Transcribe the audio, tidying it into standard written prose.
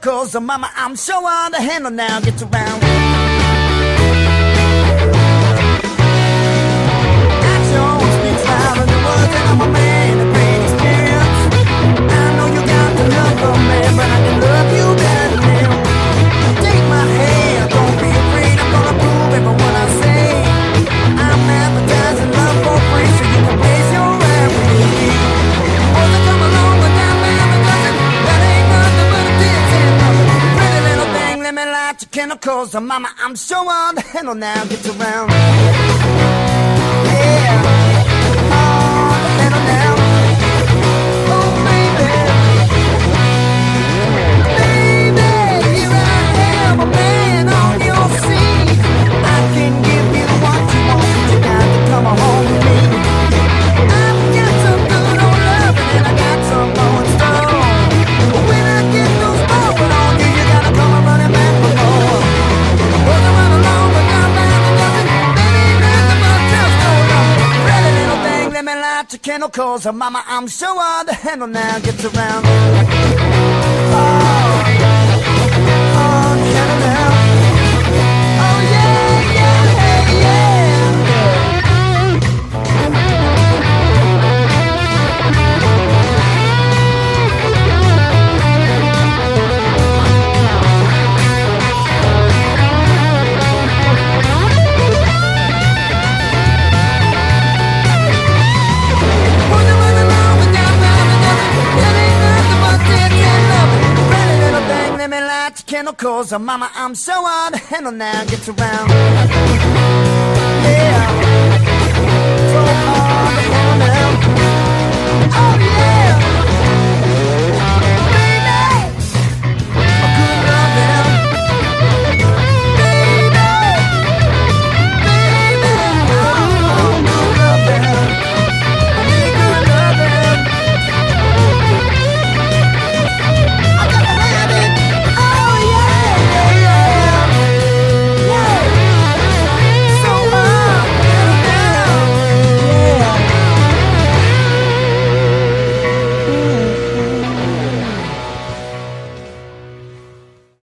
chemicals, so mama, I'm sure the handle now gets around. Action speaks louder than words, and I'm a man of great experience. I know you got the love for me, but I can love you better now. Take my hand, don't be afraid, I'm gonna prove everyone I say. I'm advertising love for free, so you can place your rap with me. Oh, so come along with that man, that ain't nothing but a diss and nothing. Pretty little thing, let me light your chemicals, so mama, I'm sure the handle now gets around. Yeah, the handle now. Oh, baby, baby, here I am, a man on your scene. I can give you what you want, but you got to come home with me. I've got some good old loving and I got some more in store. When I get those blowing on you, you gotta come and running back for more. Well, I run along with my man and nothing, baby, nothing but just no love. Pretty little thing, let me light your chemicals, so mama, I'm sure the handle now gets around. Oh, the handle now. Oh yeah, yeah, hey, yeah. Chemicals, so mama, I'm sure the handle now gets around. Yeah.